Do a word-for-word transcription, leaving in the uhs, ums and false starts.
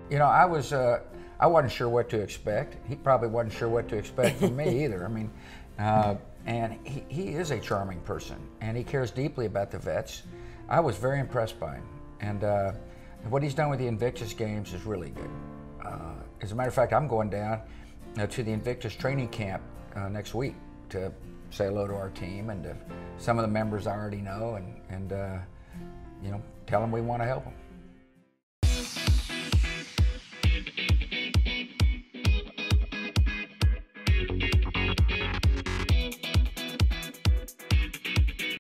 You know, I was, uh, I wasn't sure what to expect. He probably wasn't sure what to expect from me either. I mean, uh, and he, he is a charming person, and he cares deeply about the vets. I was very impressed by him, and uh, what he's done with the Invictus Games is really good. Uh, as a matter of fact, I'm going down uh, to the Invictus training camp uh, next week to say hello to our team and to some of the members I already know, and, and uh, you know, tell them we want to help them.